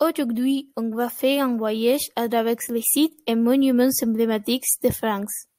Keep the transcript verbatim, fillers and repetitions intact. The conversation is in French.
Aujourd'hui, on va faire un voyage à travers les sites et monuments emblématiques de France.